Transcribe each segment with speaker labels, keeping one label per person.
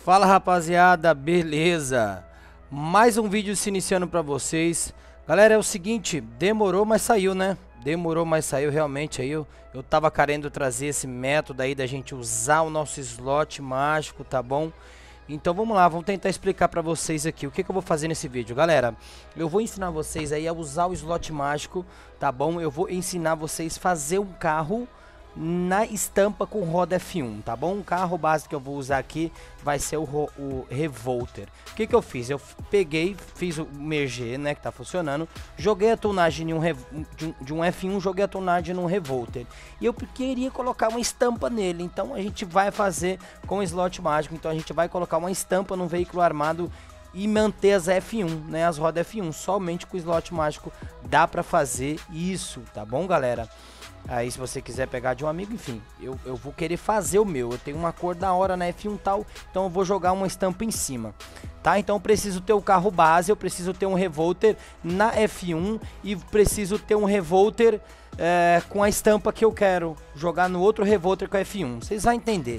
Speaker 1: Fala rapaziada, beleza? Mais um vídeo se iniciando pra vocês. Galera, é o seguinte, demorou, mas saiu, né? Demorou, mas saiu realmente aí. Eu tava querendo trazer esse método aí da gente usar o nosso slot mágico, tá bom? Então vamos lá, vamos tentar explicar pra vocês aqui o que eu vou fazer nesse vídeo. Galera, eu vou ensinar vocês aí a usar o slot mágico, tá bom? Eu vou ensinar vocês a fazer um carro na estampa com roda F1, tá bom? O carro básico que eu vou usar aqui vai ser o Revolter. O que eu fiz? Eu peguei, fiz o merger, né, que tá funcionando, joguei a tonagem de um F1, joguei a tonagem num Revolter. E eu queria colocar uma estampa nele, então a gente vai fazer com o slot mágico. Então a gente vai colocar uma estampa num veículo armado e manter as F1, né, as rodas F1. Somente com o slot mágico dá pra fazer isso, tá bom, galera? Aí se você quiser pegar de um amigo, enfim, eu vou querer fazer o meu. Eu tenho uma cor da hora na F1 tal, então eu vou jogar uma estampa em cima, tá? Então eu preciso ter o carro base, eu preciso ter um Revolter na F1 e preciso ter um Revolter com a estampa que eu quero jogar no outro Revolter com a F1. Vocês vão entender,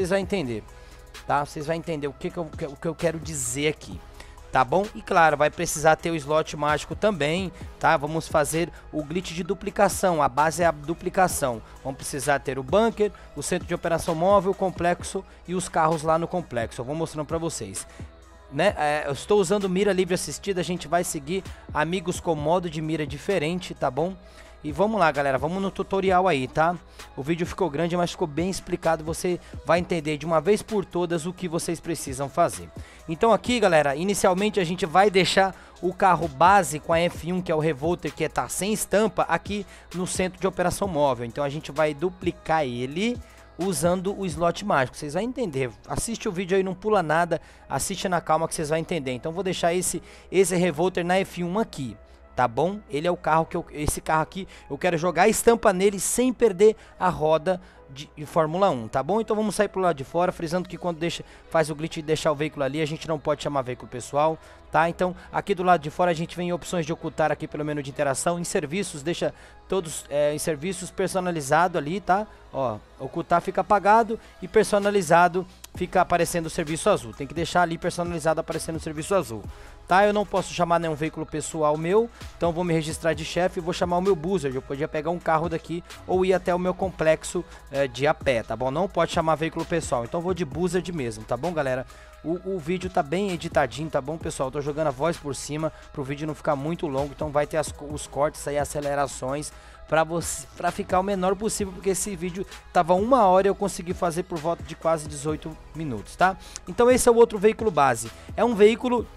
Speaker 1: tá? Vocês vão entender o que eu quero dizer aqui. Tá bom? E claro, vai precisar ter o slot mágico também, tá? Vamos fazer o glitch de duplicação, a base é a duplicação. Vamos precisar ter o bunker, o centro de operação móvel, o complexo e os carros lá no complexo. Eu vou mostrando pra vocês, né? Eu estou usando mira livre assistida, a gente vai seguir amigos com modo de mira diferente, tá bom? E vamos lá, galera, vamos no tutorial aí, tá? O vídeo ficou grande, mas ficou bem explicado. Você vai entender de uma vez por todas o que vocês precisam fazer. Então aqui, galera, inicialmente a gente vai deixar o carro base com a F1, que é o Revolter, que tá sem estampa, aqui no centro de operação móvel. Então a gente vai duplicar ele usando o slot mágico. Vocês vão entender. Assiste o vídeo aí, não pula nada. Assiste na calma que vocês vão entender. Então vou deixar esse Revolter na F1 aqui. Tá bom? Ele é o carro que esse carro aqui, eu quero jogar a estampa nele sem perder a roda de Fórmula 1, tá bom? Então vamos sair pro lado de fora, frisando que quando faz o glitch de deixar o veículo ali, a gente não pode chamar veículo pessoal, tá? Então aqui do lado de fora a gente vem em opções de ocultar aqui pelo menu de interação, em serviços, deixa todos em serviços personalizado ali, tá? Ó, ocultar fica apagado e personalizado fica aparecendo o serviço azul. Tem que deixar ali personalizado aparecendo o serviço azul, tá? Eu não posso chamar nenhum veículo pessoal meu, então vou me registrar de chefe e vou chamar o meu Buzzard. Eu podia pegar um carro daqui ou ir até o meu complexo de a pé, tá bom? Não pode chamar veículo pessoal, então vou de Buzzard mesmo, tá bom, galera? O vídeo tá bem editadinho, tá bom, pessoal? Tô jogando a voz por cima pro vídeo não ficar muito longo, então vai ter os cortes aí, acelerações pra ficar o menor possível, porque esse vídeo tava 1 hora e eu consegui fazer por volta de quase 18 minutos, tá? Então esse é o outro veículo base. É um veículo,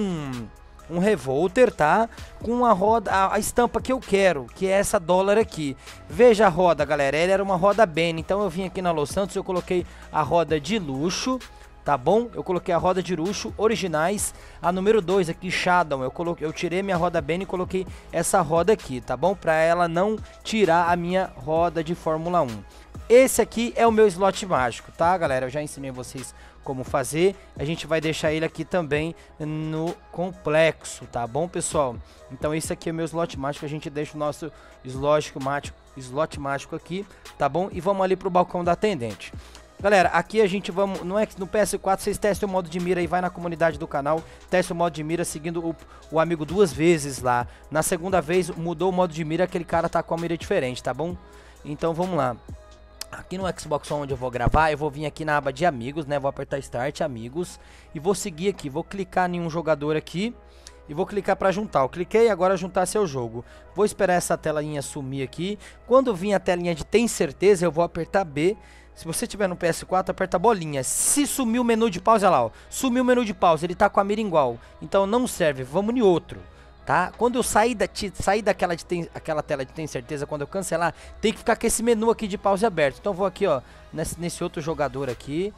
Speaker 1: um Revolter, tá? Com a roda, a estampa que eu quero, que é essa dólar aqui. Veja a roda, galera, ela era uma roda Benny, então eu vim aqui na Los Santos, eu coloquei a roda de luxo, tá bom? Eu coloquei a roda de luxo originais, a número 2 aqui, Shadow, eu tirei minha roda Benny e coloquei essa roda aqui, tá bom? Pra ela não tirar a minha roda de Fórmula 1. Esse aqui é o meu slot mágico, tá, galera? Eu já ensinei vocês como fazer. A gente vai deixar ele aqui também no complexo, tá bom, pessoal? Então esse aqui é o meu slot mágico. A gente deixa o nosso slot mágico aqui, tá bom? E vamos ali pro balcão da atendente. Galera, aqui a gente vamos, no PS4 vocês testem o modo de mira e vai na comunidade do canal, teste o modo de mira seguindo o amigo 2 vezes lá. Na segunda vez mudou o modo de mira, aquele cara tá com a mira diferente, tá bom? Então vamos lá. Aqui no Xbox One onde eu vou gravar, eu vou vir aqui na aba de amigos, né? Vou apertar Start, amigos, e vou seguir aqui, vou clicar em um jogador aqui e vou clicar para juntar. Eu cliquei, agora juntar seu jogo. Vou esperar essa telinha sumir aqui. Quando vir a telinha de tem certeza, eu vou apertar B. Se você tiver no PS4, aperta a bolinha. Se sumir o menu de pausa, olha lá, ó. Sumiu o menu de pausa, ele tá com a mira igual. Então não serve, vamos em outro, tá? Quando eu sair daquela aquela tela de tem certeza, quando eu cancelar, tem que ficar com esse menu aqui de pausa aberto. Então eu vou aqui, ó, nesse outro jogador aqui.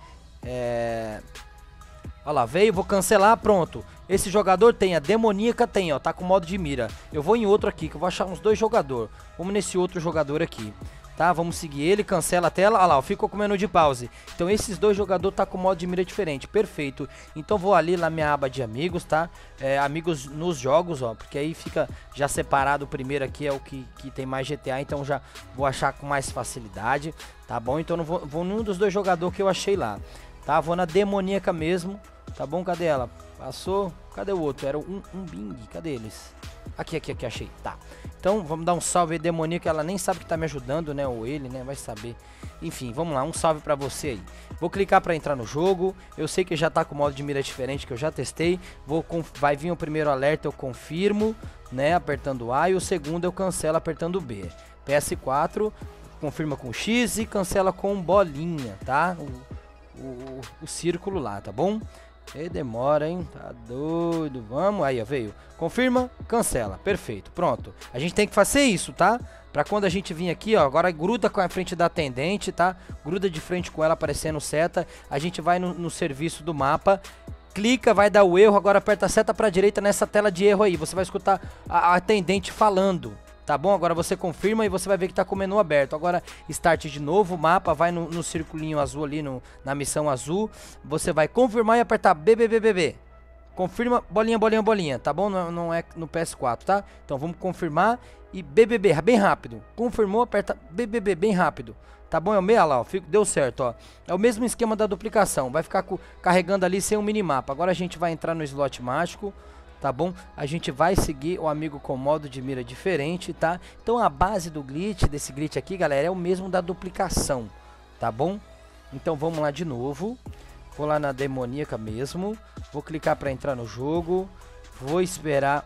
Speaker 1: Olha lá, veio, vou cancelar, pronto. Esse jogador tem, a demoníaca tem, ó, tá com modo de mira. Eu vou em outro aqui, que eu vou achar uns 2 jogadores. Vamos nesse outro jogador aqui, tá? Vamos seguir ele, cancela a tela, olha lá, ficou com o menu de pause. Então esses 2 jogadores tá com modo de mira diferente, perfeito. Então vou ali na minha aba de amigos, tá? Amigos nos jogos, ó, porque aí fica já separado. O primeiro aqui é o que tem mais GTA, então já vou achar com mais facilidade, tá bom? Então não vou num dos 2 jogadores que eu achei lá. tá? Vou na demoníaca mesmo, tá bom? Cadê ela? Passou, cadê o outro? Era um Bing, cadê eles? Aqui, achei, tá. Então, vamos dar um salve aí, demoníaca, ela nem sabe que tá me ajudando, né, ou ele, né, vai saber. Enfim, vamos lá, um salve pra você aí. Vou clicar pra entrar no jogo, eu sei que já tá com modo de mira diferente, que eu já testei. Vai vir o primeiro alerta, eu confirmo, né, apertando A, e o segundo eu cancelo apertando B. PS4, confirma com X e cancela com bolinha, tá? O círculo lá, tá bom? E demora, hein? Tá doido. Vamos, aí, ó, veio. Confirma, cancela. Perfeito, pronto. A gente tem que fazer isso, tá? Pra quando a gente vir aqui, ó, agora gruda com a frente da atendente, tá? Gruda de frente com ela aparecendo seta. A gente vai no serviço do mapa. Clica, vai dar o erro, agora aperta a seta pra direita nessa tela de erro aí. Você vai escutar a atendente falando. Tá bom? Agora você confirma e você vai ver que tá com o menu aberto. Agora start de novo, o mapa, vai no circulinho azul ali, na missão azul. Você vai confirmar e apertar BBBBB. Confirma, bolinha, bolinha, bolinha, tá bom? Não é no PS4, tá? Então vamos confirmar e BBB, bem rápido. Confirmou, aperta BBB, bem rápido. Tá bom? É o meio lá, ó, deu certo, ó. É o mesmo esquema da duplicação, vai ficar carregando ali sem um minimapa. Agora a gente vai entrar no slot mágico. Tá bom? A gente vai seguir o amigo com modo de mira diferente, tá? Então a base do glitch, desse glitch aqui, galera, é o mesmo da duplicação, tá bom? Então vamos lá de novo. Vou lá na demoníaca mesmo. Vou clicar para entrar no jogo. Vou esperar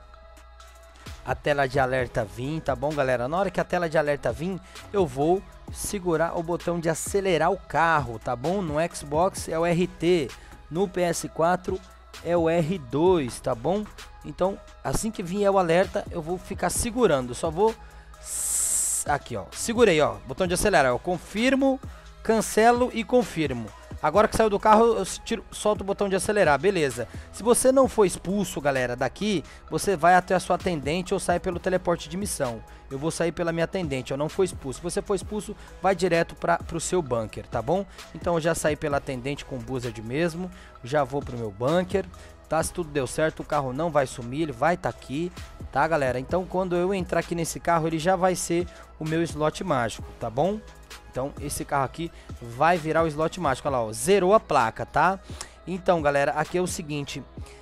Speaker 1: a tela de alerta vir, tá bom, galera? Na hora que a tela de alerta vir, eu vou segurar o botão de acelerar o carro, tá bom? No Xbox é o RT, no PS4 é o R2, tá bom? Então, assim que vier o alerta, eu vou ficar segurando. Só vou... Aqui, ó. Segurei, ó. Botão de acelerar. Eu confirmo, cancelo e confirmo. Agora que saiu do carro, eu solto o botão de acelerar. Beleza. Se você não for expulso, galera, daqui, você vai até a sua atendente ou sai pelo teleporte de missão. Eu vou sair pela minha atendente, eu não fui expulso. Se você for expulso, vai direto pro seu bunker, tá bom? Então eu já saí pela atendente com o buzzard mesmo. Já vou pro meu bunker, tá? Se tudo deu certo, o carro não vai sumir, ele vai estar aqui, tá, galera? Então quando eu entrar aqui nesse carro, ele já vai ser o meu slot mágico, tá bom? Então esse carro aqui vai virar o slot mágico, olha lá, ó, zerou a placa, tá? Então, galera, aqui é o seguinte...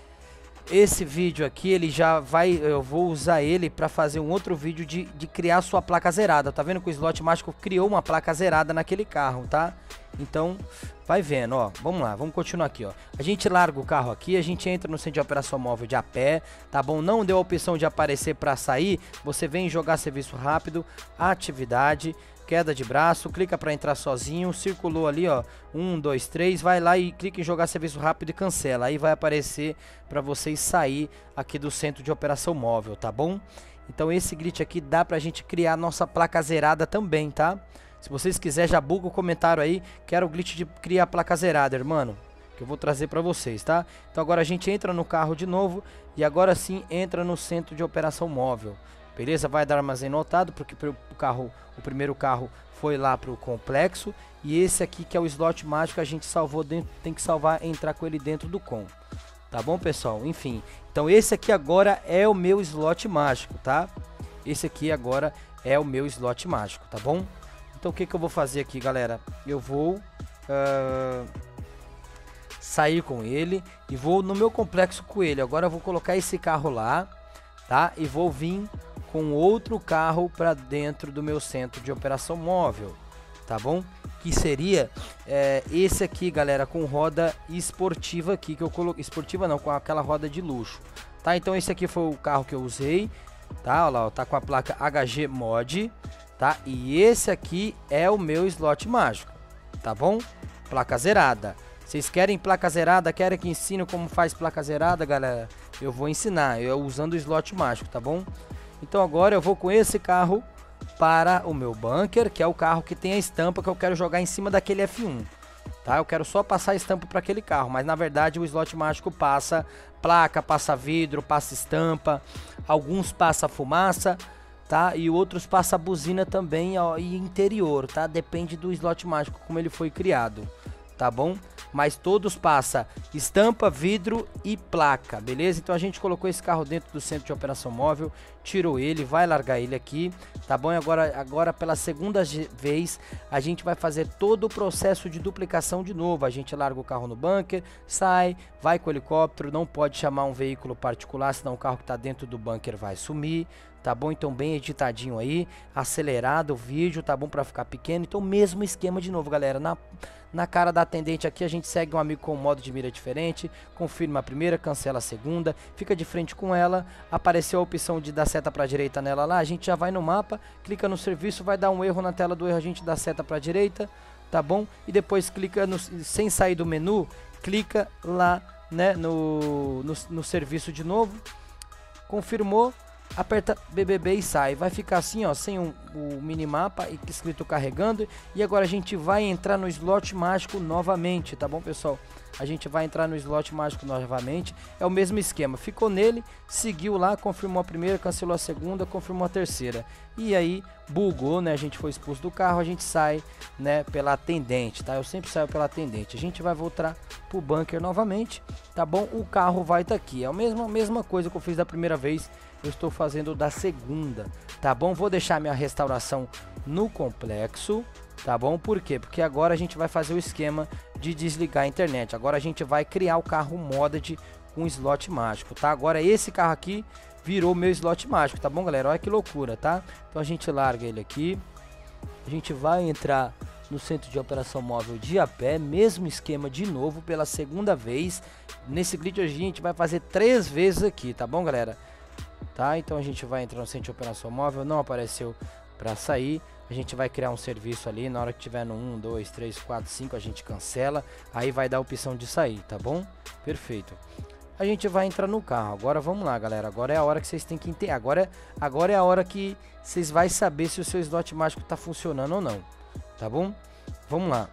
Speaker 1: Esse vídeo aqui, ele já vai, eu vou usar ele para fazer um outro vídeo de criar sua placa zerada. Tá vendo que o slot mágico criou uma placa zerada naquele carro, tá? Então, vai vendo, ó. Vamos lá, vamos continuar aqui, ó. A gente larga o carro aqui, a gente entra no centro de operação móvel de a pé, tá bom? Não deu a opção de aparecer para sair, você vem jogar serviço rápido, atividade... Queda de braço, clica para entrar sozinho, circulou ali, ó, 1, 2, 3, vai lá e clica em jogar serviço rápido e cancela. Aí vai aparecer para vocês sair aqui do centro de operação móvel, tá bom? Então esse glitch aqui dá pra gente criar nossa placa zerada também, tá? Se vocês quiserem, já buga o comentário aí, quero o glitch de criar a placa zerada, irmão, que eu vou trazer para vocês, tá? Então agora a gente entra no carro de novo e agora sim entra no centro de operação móvel. Beleza? Vai dar armazém notado, porque o primeiro carro foi lá pro complexo. E esse aqui que é o slot mágico, a gente salvou dentro, tem que salvar, entrar com ele dentro do com. Tá bom, pessoal? Enfim, então esse aqui agora é o meu slot mágico, tá? Esse aqui agora é o meu slot mágico, tá bom? Então o que eu vou fazer aqui, galera? Eu vou sair com ele e vou no meu complexo com ele. Agora eu vou colocar esse carro lá, tá? E vou vir com outro carro para dentro do meu centro de operação móvel, tá bom? Que seria esse aqui, galera, com roda esportiva aqui, que eu coloquei, esportiva não, com aquela roda de luxo, tá? Então esse aqui foi o carro que eu usei, tá? Olha lá, ó, tá com a placa HG Mod, tá? E esse aqui é o meu slot mágico, tá bom? Placa zerada. Vocês querem placa zerada? Querem que ensine como faz placa zerada, galera? Eu vou ensinar, eu usando o slot mágico, tá bom? Então agora eu vou com esse carro para o meu bunker, que é o carro que tem a estampa que eu quero jogar em cima daquele F1, tá? Eu quero só passar a estampa para aquele carro, mas na verdade o slot mágico passa placa, passa vidro, passa estampa, alguns passa fumaça, tá? E outros passa buzina também, ó, e interior, tá? Depende do slot mágico como ele foi criado, tá bom? mas todos passa estampa, vidro e placa, beleza? Então a gente colocou esse carro dentro do centro de operação móvel, tirou ele, vai largar ele aqui, tá bom? E agora pela segunda vez a gente vai fazer todo o processo de duplicação de novo. A gente larga o carro no bunker, sai, vai com o helicóptero, não pode chamar um veículo particular, senão o carro que está dentro do bunker vai sumir, tá bom? Então bem editadinho aí, acelerado o vídeo, tá bom? Para ficar pequeno. Então mesmo esquema de novo, galera. Na cara da atendente aqui a gente segue um amigo com um modo de mira diferente, confirma a primeira, cancela a segunda, fica de frente com ela, apareceu a opção de dar seta para a direita nela lá, a gente já vai no mapa, clica no serviço, vai dar um erro na tela do erro, a gente dá seta para a direita, tá bom? E depois clica sem sair do menu, clica lá, né, no serviço de novo, confirmou, aperta BBB e sai. Vai ficar assim, ó, sem o minimapa e escrito carregando. E agora a gente vai entrar no slot mágico novamente, tá bom, pessoal? A gente vai entrar no slot mágico novamente. É o mesmo esquema. Ficou nele, seguiu lá, confirmou a primeira, cancelou a segunda, confirmou a terceira. E aí bugou, né? A gente foi expulso do carro, a gente sai, né, pela atendente, tá? Eu sempre saio pela atendente. A gente vai voltar pro bunker novamente, tá bom? O carro vai estar aqui. É a mesma coisa que eu fiz da primeira vez. Eu estou fazendo da segunda, tá bom? Vou deixar minha restauração no complexo, tá bom? Por quê? Porque agora a gente vai fazer o esquema de desligar a internet. Agora a gente vai criar o carro modded com slot mágico, tá? Agora esse carro aqui virou meu slot mágico, tá bom, galera? Olha que loucura, tá? Então a gente larga ele aqui. A gente vai entrar no centro de operação móvel de a pé, mesmo esquema de novo pela segunda vez. Nesse glitch a gente vai fazer 3 vezes aqui, tá bom, galera? Tá, então a gente vai entrar no centro de operação móvel, não apareceu para sair, a gente vai criar um serviço ali, na hora que tiver no 1, 2, 3, 4, 5 a gente cancela, aí vai dar a opção de sair, tá bom? Perfeito. A gente vai entrar no carro, agora vamos lá, galera, agora é a hora que vocês têm que entender, agora é a hora que vocês vão saber se o seu slot mágico tá funcionando ou não, tá bom? Vamos lá.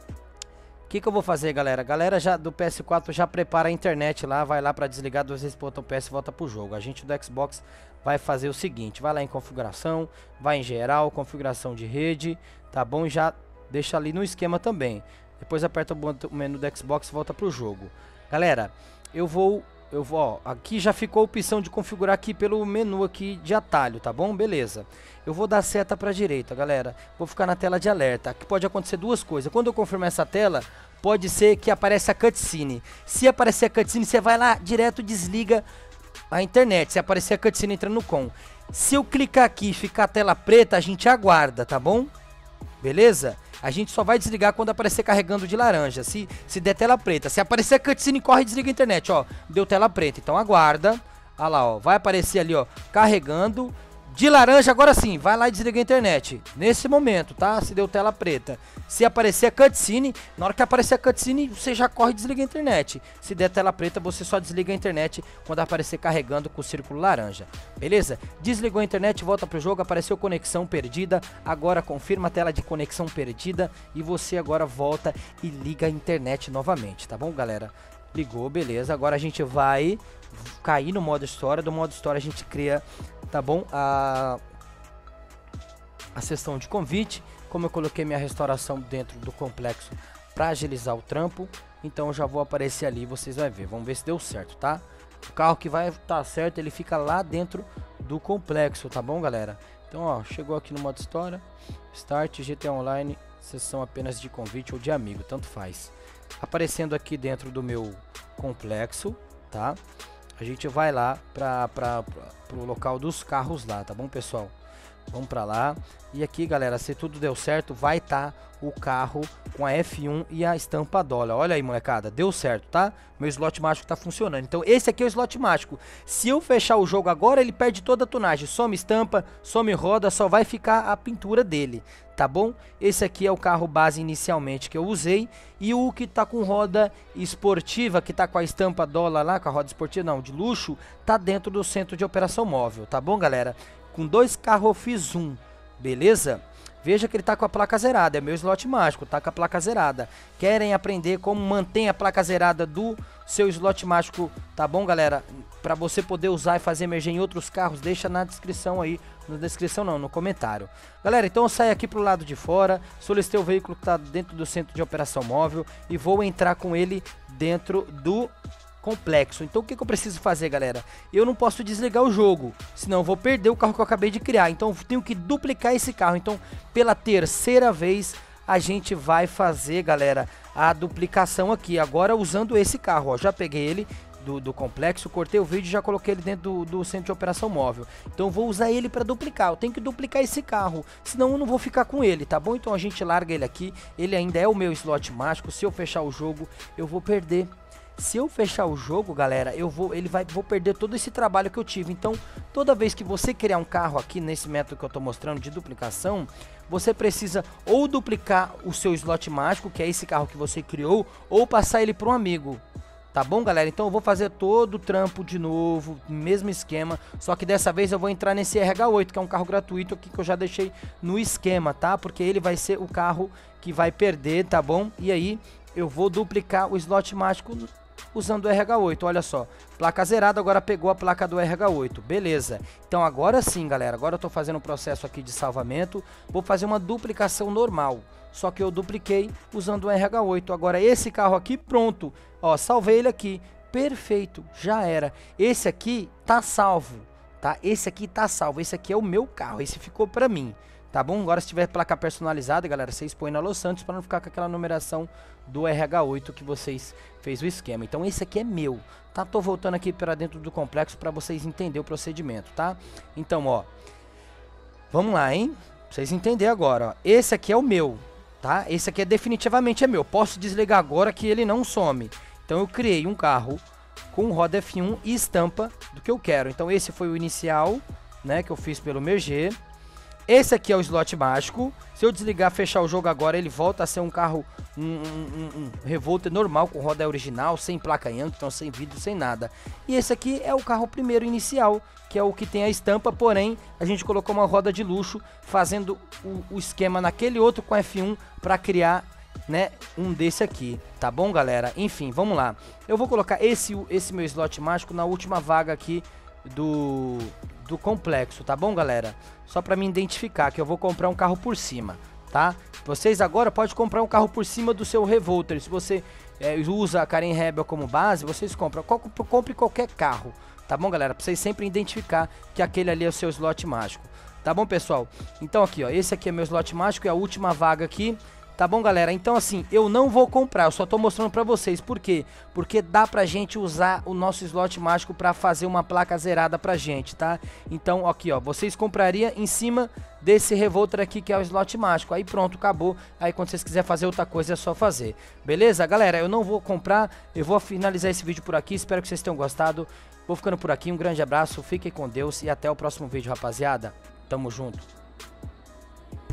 Speaker 1: O que eu vou fazer, galera? Galera já do PS4 já prepara a internet lá, vai lá para desligar 2 vezes, botão PS e volta pro jogo. A gente do Xbox vai fazer o seguinte, vai lá em configuração, vai em geral, configuração de rede, tá bom? E já deixa ali no esquema também. Depois aperta o menu do Xbox e volta pro jogo. Galera, eu vou, ó, aqui já ficou a opção de configurar aqui pelo menu aqui de atalho, tá bom? Beleza. Eu vou dar seta para a direita, galera. Vou ficar na tela de alerta. Aqui pode acontecer duas coisas. Quando eu confirmar essa tela, pode ser que apareça a cutscene. Se aparecer a cutscene, você vai lá direto, desliga a internet. Se aparecer a cutscene entrando no com. Se eu clicar aqui e ficar a tela preta, a gente aguarda, tá bom? Beleza? A gente só vai desligar quando aparecer carregando de laranja. Se der tela preta. Se aparecer a cutscene, corre e desliga a internet, ó. Deu tela preta. Então aguarda. Olha lá, ó. Vai aparecer ali, ó. Carregando. De laranja, agora sim. Vai lá e desliga a internet. Nesse momento, tá? Se deu tela preta. Se aparecer a cutscene, na hora que aparecer a cutscene, você já corre e desliga a internet. Se der tela preta, você só desliga a internet quando aparecer carregando com o círculo laranja. Beleza? Desligou a internet, volta pro jogo, apareceu conexão perdida. Agora confirma a tela de conexão perdida e você agora volta e liga a internet novamente, tá bom, galera? Ligou, beleza. Agora a gente vai cair no modo história. Do modo história a gente cria, tá bom, a sessão de convite. Como eu coloquei minha restauração dentro do complexo para agilizar o trampo, então eu já vou aparecer ali, vocês vão ver. Vamos ver se deu certo, tá? O carro que vai estar certo, ele fica lá dentro do complexo, tá bom, galera? Então, ó, chegou aqui no modo história, Start, GTA Online, sessão apenas de convite ou de amigo, tanto faz. Aparecendo aqui dentro do meu complexo, tá? A gente vai lá para o local dos carros lá, tá bom, pessoal? Vamos para lá. E aqui, galera, se tudo deu certo, vai estar o carro com a F1 e a estampa dólar. Olha aí, molecada, deu certo, tá? Meu slot mágico tá funcionando. Então esse aqui é o slot mágico. Se eu fechar o jogo agora, ele perde toda a tunagem. Some estampa, some roda, só vai ficar a pintura dele, tá bom? Esse aqui é o carro base inicialmente que eu usei. E o que tá com roda esportiva, que tá com a estampa dólar lá, com a roda esportiva, não, de luxo, tá dentro do centro de operação móvel, tá bom, galera? Com 2 carros eu fiz um, beleza? Veja que ele tá com a placa zerada, é meu slot mágico, tá com a placa zerada. Querem aprender como mantém a placa zerada do seu slot mágico, tá bom, galera? para você poder usar e fazer emergir em outros carros, deixa na descrição aí, na descrição não, no comentário. Galera, então eu saio aqui pro lado de fora, solicitei o veículo que tá dentro do centro de operação móvel e vou entrar com ele dentro do complexo. Então o que eu preciso fazer, galera? Eu não posso desligar o jogo, senão eu vou perder o carro que eu acabei de criar. Então eu tenho que duplicar esse carro. Então pela terceira vez a gente vai fazer, galera, a duplicação aqui. Agora usando esse carro, ó, já peguei ele do complexo, cortei o vídeo e já coloquei ele dentro do centro de operação móvel. Então eu vou usar ele para duplicar. Eu tenho que duplicar esse carro, senão eu não vou ficar com ele, tá bom? Então a gente larga ele aqui. Ele ainda é o meu slot mágico. Se eu fechar o jogo, eu vou perder. Se eu fechar o jogo, galera, vou perder todo esse trabalho que eu tive. Então, toda vez que você criar um carro aqui nesse método que eu tô mostrando de duplicação, você precisa ou duplicar o seu slot mágico, que é esse carro que você criou, ou passar ele para um amigo. Tá bom, galera? Então eu vou fazer todo o trampo de novo, mesmo esquema, só que dessa vez eu vou entrar nesse RH8, que é um carro gratuito aqui que eu já deixei no esquema, tá? Porque ele vai ser o carro que vai perder, tá bom? E aí eu vou duplicar o slot mágico usando o RH8, olha só, placa zerada, agora pegou a placa do RH8, beleza. Então agora sim, galera, agora eu tô fazendo um processo aqui de salvamento, vou fazer uma duplicação normal, só que eu dupliquei usando o RH8, agora esse carro aqui, pronto, ó, salvei ele aqui, perfeito, já era. Esse aqui tá salvo, tá? Esse aqui tá salvo, esse aqui é o meu carro, esse ficou pra mim. Tá bom? Agora se tiver placa personalizada, galera, vocês põem na Los Santos para não ficar com aquela numeração do RH8 que vocês fez o esquema. Então esse aqui é meu, tá? Tô voltando aqui para dentro do complexo para vocês entenderem o procedimento, tá? Então, ó, vamos lá, hein? Pra vocês entenderem agora, ó. Esse aqui é o meu, tá? Esse aqui definitivamente é meu. Posso desligar agora que ele não some. Então eu criei um carro com roda F1 e estampa do que eu quero. Então esse foi o inicial, né, que eu fiz pelo Merger. Esse aqui é o slot mágico. Se eu desligar, fechar o jogo agora, ele volta a ser um carro, um Revolter normal, com roda original, sem placa Yankee, então sem vidro, sem nada. E esse aqui é o carro primeiro inicial, que é o que tem a estampa, porém, a gente colocou uma roda de luxo, fazendo o esquema naquele outro com F1 para criar, né, um desse aqui, tá bom, galera? Enfim, vamos lá. Eu vou colocar esse meu slot mágico na última vaga aqui do complexo, tá bom, galera? Só para me identificar que eu vou comprar um carro por cima, tá? Vocês agora podem comprar um carro por cima do seu Revolter. Se você usa a Karin Rebel como base, vocês compram. Compre qualquer carro, tá bom, galera? Pra vocês sempre identificar que aquele ali é o seu slot mágico, tá bom, pessoal? Então aqui, ó, esse aqui é meu slot mágico, é a última vaga aqui. Tá bom, galera? Então assim, eu não vou comprar, eu só tô mostrando pra vocês. Por quê? Porque dá pra gente usar o nosso slot mágico pra fazer uma placa zerada pra gente, tá? Então, aqui, ó, vocês comprariam em cima desse Revolter aqui, que é o slot mágico. Aí pronto, acabou. Aí quando vocês quiserem fazer outra coisa, é só fazer. Beleza? Galera, eu não vou comprar, eu vou finalizar esse vídeo por aqui. Espero que vocês tenham gostado. Vou ficando por aqui, um grande abraço, fiquem com Deus e até o próximo vídeo, rapaziada. Tamo junto.